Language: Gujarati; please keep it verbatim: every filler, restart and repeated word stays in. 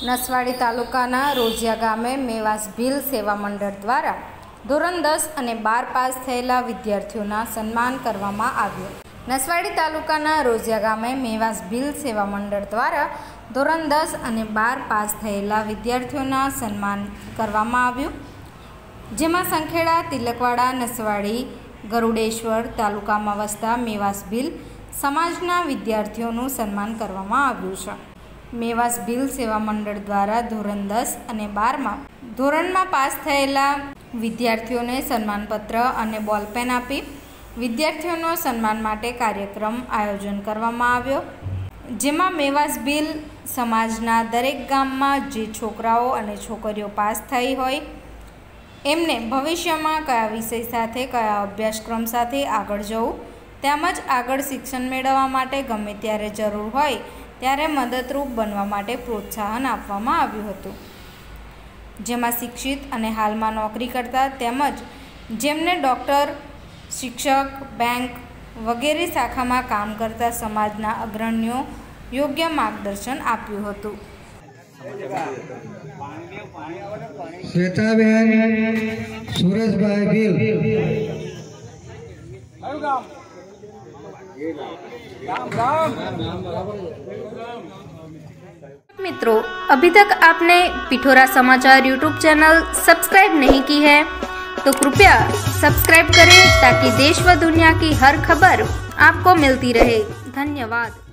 નસવાડી તાલુકાના રોજિયા ગામે મેવાસ ભીલ સેવા મંડળ દ્વારા ધોરણ દસ અને બાર પાસ થયેલા વિદ્યાર્થીઓના સન્માન કરવામાં આવ્યું। નસવાડી તાલુકાના રોજિયા ગામે મેવાસ ભીલ સેવા મંડળ દ્વારા ધોરણ દસ અને બાર પાસ થયેલા વિદ્યાર્થીઓના સન્માન કરવામાં આવ્યું, જેમાં સંખેડા, તિલકવાડા, નસવાડી, ગરુડેશ્વર તાલુકામાં વસતા મેવાસ ભીલ સમાજના વિદ્યાર્થીઓનું સન્માન કરવામાં આવ્યું છે। મેવાસ ભીલ સેવા મંડળ દ્વારા ધોરણ દસ અને બારમાં ધોરણમાં પાસ થયેલા વિદ્યાર્થીઓને સન્માનપત્ર અને બોલપેન આપી વિદ્યાર્થીઓનો સન્માન માટે કાર્યક્રમ આયોજન કરવામાં આવ્યો, જેમાં મેવાસ ભીલ સમાજના દરેક ગામમાં જે છોકરાઓ અને છોકરીઓ પાસ થઈ હોય એમને ભવિષ્યમાં કયા વિષય સાથે, કયા અભ્યાસક્રમ સાથે આગળ જવું તેમજ આગળ શિક્ષણ મેળવવા માટે ગમે ત્યારે જરૂર હોય ત્યારે મદદરૂપ બનવા માટે પ્રોત્સાહન આપવામાં આવ્યું હતું, જેમાં શિક્ષિત અને હાલમાં નોકરી કરતા તેમજ જેમને ડૉક્ટર, શિક્ષક, બેંક વગેરે શાખામાં કામ કરતા સમાજના અગ્રણીઓ યોગ્ય માર્ગદર્શન આપ્યું હતું। શ્વેતાબેન સુરેશભાઈ ભીલ। मित्रों, अभी तक आपने पिठोरा समाचार यूट्यूब चैनल सब्सक्राइब नहीं की है तो कृपया सब्सक्राइब करें ताकि देश व दुनिया की हर खबर आपको मिलती रहे। धन्यवाद।